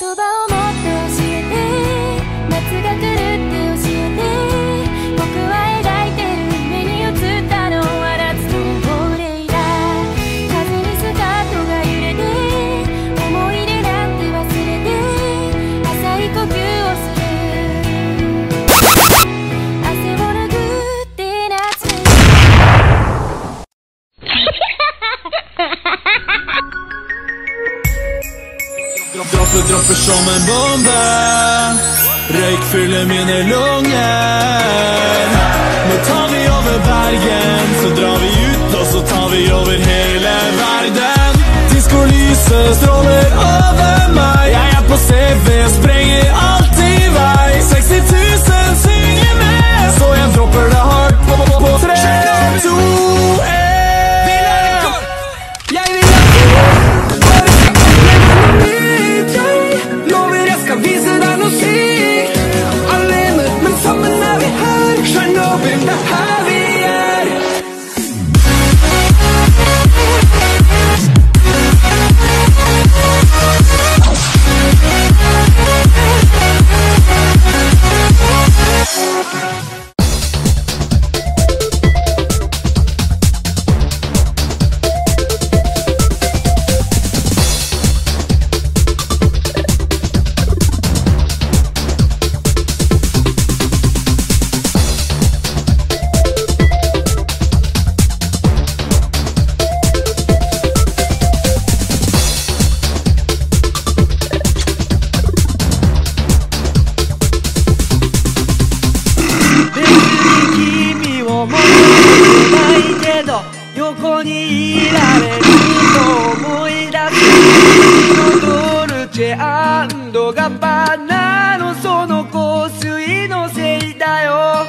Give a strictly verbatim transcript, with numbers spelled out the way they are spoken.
葉をもっと教えて、夏が来るって教えて、僕は描いてる目に映ったのは夏の亡霊だ。風にスカートが揺れて、思い出なんて忘れて、浅い呼吸をする。汗を拭って夏に Dropper, dropper som en bombe. Røyk fyller mine lunger. Nå tar vi over bergen, så drar vi ut, og så tar vi over hele verden. Diskolyset stråler over meg. Jeg er på C V, sprenger alt i vei. seksti tusen synger med, så jeg dropper det hardt på, på, på tre, to, en. Jeg vil ha du bare skal nytt deg. Lover jeg skal vise deg noe sykt. Alene, men sammen er vi her. Chernobyl, det er her vi er. 横にいられると思い出すドルチェ&ガッバナのその香水のせいだよ